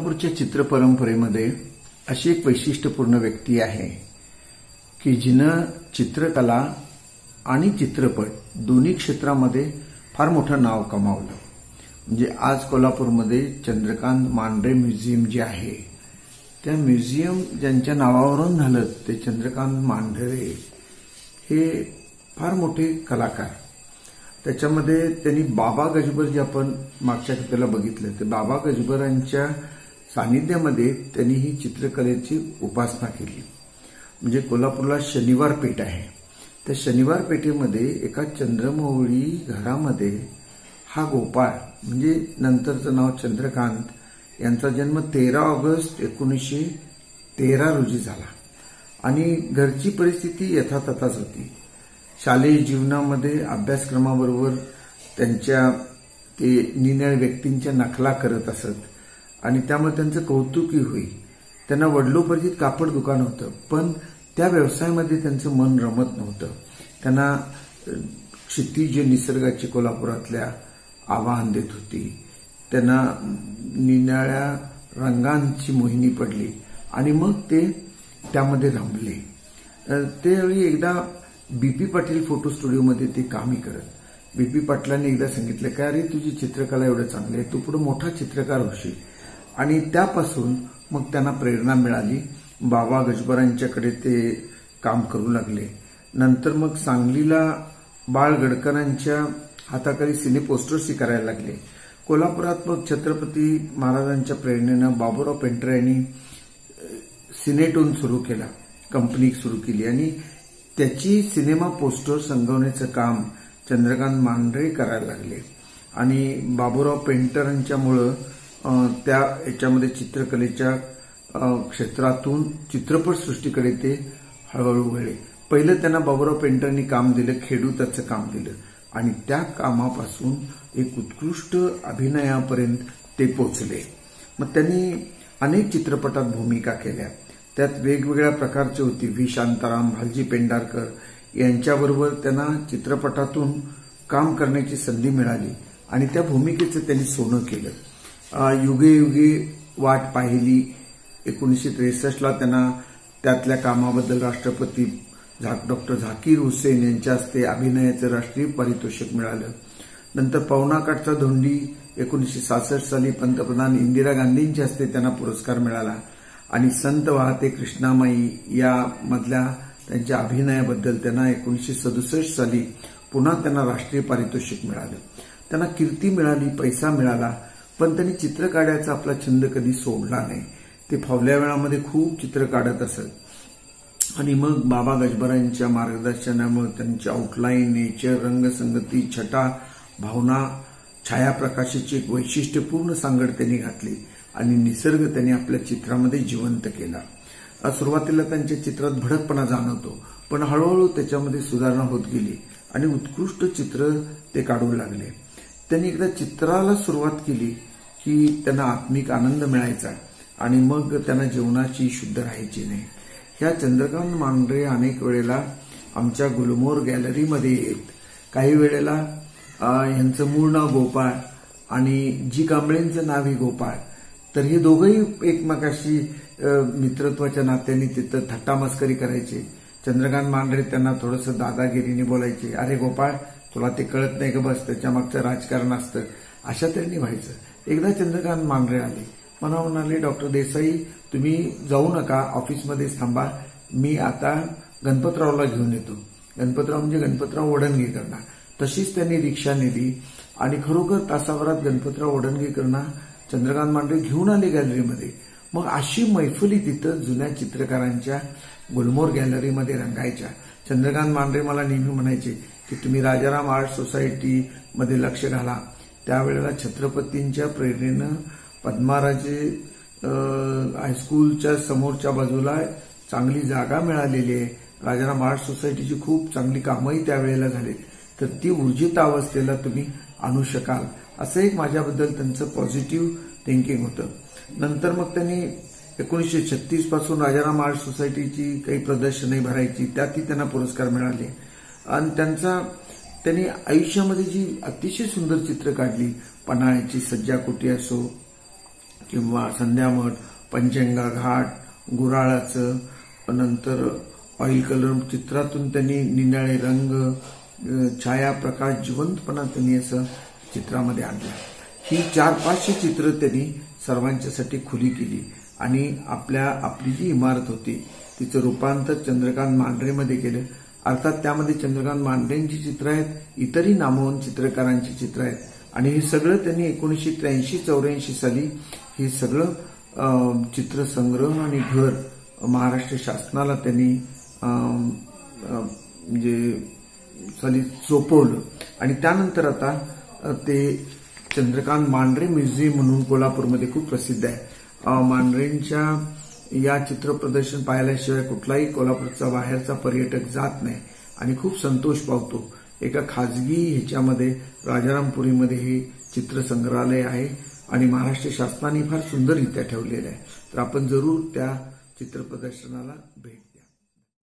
कोल्हापूरच्या चित्रपरंपरेमध्ये अशी एक वैशिष्ट्यपूर्ण व्यक्ती आहे की जिनं चित्रकला आणि चित्रपट दोन्ही क्षेत्रामध्ये फार मोठं नाव कमावलं. म्हणजे आज कोल्हापूरमध्ये चंद्रकांत मांढरे म्युझियम जे आहे, त्या म्युझियम ज्यांच्या नावावरून झालं ते चंद्रकांत मांढरे हे फार मोठे कलाकार. त्याच्यामध्ये त्यांनी बाबा गजबर जे आपण मागच्या कथेला बघितलं, ते बाबा गजबरांच्या सानिध्यामध्ये त्यांनी ही चित्रकलेची उपासना केली. म्हणजे कोल्हापूरला शनिवार पेठ आहे, त्या शनिवार पेठेमध्ये एका चंद्रमौळी घरामध्ये हा गोपाळ म्हणजे नंतरचं नाव चंद्रकांत यांचा जन्म 13 ऑगस्ट 1913 रोजी झाला. आणि घरची परिस्थिती यथातथाच होती. शालेय जीवनामध्ये अभ्यासक्रमाबरोबर त्यांच्या ते निरनिराळ्या व्यक्तींच्या नकला करत असत आणि त्यामुळे त्यांचं कौतुकही होई. त्यांना वडलोपार्जित कापड दुकान होतं, पण त्या व्यवसायामध्ये त्यांचं मन रमत नव्हतं. त्यांना क्षितिज निसर्गाची कोल्हापुरातल्या आवाहन देत होती. त्यांना निरनिराळ्या रंगांची मोहिनी पडली आणि मग ते त्यामध्ये रमले. त्यावेळी एकदा बीपी पाटील फोटो स्टुडिओमध्ये ते कामही करत. बीपी पाटलांनी एकदा सांगितलं काय, अरे तुझी चित्रकला एवढं चांगली आहे, तू पुढे मोठा चित्रकार होशील. आणि त्यापासून मग त्यांना प्रेरणा मिळाली. बाबा गजबरांच्याकडे ते काम करू लागले. नंतर मग सांगलीला बाळ गडकरांच्या हाताखाली सिने पोस्टर्सही करायला लागले. कोल्हापुरात मग छत्रपती महाराजांच्या प्रेरणेनं बाबूराव पेंटर यांनी सिनेटोन सुरू केला, कंपनी सुरू केली आणि त्याची सिनेमा पोस्टर संगवण्याचं काम चंद्रकांत मांढरे करायला लागले. आणि बाबूराव पेंटरांच्यामुळं त्या याच्यामध्ये चित्रकलेच्या क्षेत्रातून चित्रपटसृष्टीकडे ते हळूहळू वळले. पहिलं त्यांना बाबूराव पेंटरांनी काम दिलं, खेडूताचं काम दिलं आणि त्या कामापासून एक उत्कृष्ट अभिनयापर्यंत ते पोचले. मग त्यांनी अनेक चित्रपटात भूमिका केल्या. त्यात वेगवेगळ्या प्रकारचे होती. व्ही शांताराम, भालजी पेंढारकर यांच्याबरोबर त्यांना चित्रपटातून काम करण्याची संधी मिळाली आणि त्या भूमिकेचं त्यांनी सोनं केलं. युगे युगे वाट पाहिली 1963ला त्यांना त्यातल्या कामाबद्दल राष्ट्रपती डॉक्टर झाकीर हुसेन यांच्या हस्ते अभिनयाचं राष्ट्रीय पारितोषिक मिळालं. नंतर पवनाकाठचा धोंडी 1966 साली पंतप्रधान इंदिरा गांधींच्या हस्ते त्यांना पुरस्कार मिळाला. आणि संत वाहते कृष्णामाई या मधल्या त्यांच्या अभिनयाबद्दल त्यांना 1967 साली पुन्हा त्यांना राष्ट्रीय पारितोषिक मिळालं. त्यांना कीर्ती मिळाली, पैसा मिळाला, पण त्यांनी चित्र काढायचा आपला छंद कधी सोडला नाही. ते फावल्या वेळामध्ये खूप चित्र काढत असत. आणि मग बाबा गजबरांच्या मार्गदर्शनामुळे त्यांची आउटलाईन, नेचर, रंगसंगती, छटा, भावना, छायाप्रकाशाची एक वैशिष्ट्यपूर्ण सांगड त्यांनी घातली आणि निसर्ग त्यांनी आपल्या चित्रामध्ये जिवंत केला. सुरुवातीला त्यांच्या चित्रात भडकपणा जाणवतो, पण हळूहळू त्याच्यामध्ये सुधारणा होत गेली आणि उत्कृष्ट चित्र ते काढू लागले. त्यांनी एकदा चित्राला सुरुवात केली की त्यांना आत्मिक आनंद मिळायचा आणि मग त्यांना जीवनाची शुद्ध राहायची नाही. ह्या चंद्रकांत मांढरे अनेक वेळेला आमच्या गुलमोहर गॅलरीमध्ये येत. काही वेळेला यांचं मूळ नाव गोपाळ आणि जी कांबळेंचं नावही गोपाळ. तर हे दोघंही एकमेकाशी मित्रत्वाच्या नात्याने तिथं थट्टा मस्करी करायचे. चंद्रकांत मांढरे त्यांना थोडंसं दादागिरीने बोलायचे, अरे गोपाळ तुला ते कळत नाही का, बस त्याच्या मागचं राजकारण असतं, अशा तऱ्हेने व्हायचं. एकदा चंद्रकांत मांढरे आले, मला म्हणाले, डॉक्टर देसाई तुम्ही जाऊ नका, ऑफिसमध्येच थांबा, मी आता गणपतरावला घेऊन येतो. गणपतराव म्हणजे गणपतराव वडणगेकरांना. तशीच त्यांनी रिक्षा नेली आणि खरोखर तासाभरात गणपतराव वडणगेकरांना चंद्रकांत मांढरे घेऊन आले गॅलरीमध्ये. मग अशी मैफली तिथं जुन्या चित्रकारांच्या गुलमोहर गॅलरीमध्ये रंगायच्या. चंद्रकांत मांढरे मला नेहमी म्हणायचे की तुम्ही राजाराम आर्ट सोसायटीमध्ये लक्ष घाला. त्यावेळेला छत्रपतींच्या प्रेरणेनं पद्माराजे हायस्कूलच्या समोरच्या बाजूला चांगली जागा मिळालेली आहे. राजाराम आर्ट सोसायटीची खूप चांगली कामंही त्यावेळेला झाली, तर ती ऊर्जित अवस्थेला तुम्ही आणू शकाल, असं एक माझ्याबद्दल त्यांचं पॉझिटिव्ह थिंकिंग होतं. नंतर मग त्यांनी 1936 पासून राजाराम आर्ट सोसायटीची काही प्रदर्शने भरायची, त्यातही त्यांना पुरस्कार मिळाले. आणि त्यांनी आयुष्यामध्ये जी अतिशय सुंदर चित्र काढली, पन्हाळ्याची सज्जाकोटी असो किंवा संध्यामठ, पंचगंगा घाट, गुऱ्हाळाचं, नंतर ऑइल कलर चित्रातून त्यांनी निनाळे रंग, छाया, प्रकाश, जिवंतपणा त्यांनी असं चित्रामध्ये आणलं. ही 400-500 चित्र त्यांनी सर्वांच्यासाठी खुली केली आणि आपली जी इमारत होती तिचं रूपांतर चंद्रकांत मांढरेमध्ये केलं. अर्थात त्यामध्ये चंद्रकांत मांढरेंची चित्र आहेत, इतरही नामवंत चित्रकारांची चित्र आहेत आणि हे सगळं त्यांनी 1983-84 साली हे सगळं चित्रसंग्रह आणि घर महाराष्ट्र शासनाला त्यांनी म्हणजे साली सोपवलं आणि त्यानंतर आता ते चंद्रकांत मांढरे म्युझियम म्हणून कोल्हापूरमध्ये खूप प्रसिद्ध आहे. मांढरेंच्या या चित्र प्रदर्शन पाहिल्याशिवाय कुठलाही कोल्हापूरचा बाहेरचा पर्यटक जात नाही आणि खूप संतोष पावतो. एका खाजगी ह्याच्यामध्ये राजारामपुरीमध्ये हे चित्रसंग्रहालय आहे आणि महाराष्ट्र शासनाने फार सुंदररित्या ठेवलेलं आहे. तर आपण जरूर त्या चित्र प्रदर्शनाला भेट द्या.